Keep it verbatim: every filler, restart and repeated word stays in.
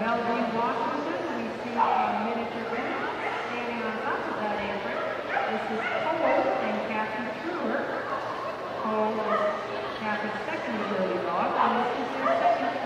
L D walk with us. We see a miniature bench standing on top of that apron. This is Cole and Kathy Truer. Cole is Kathy's second agility dog, and this is their second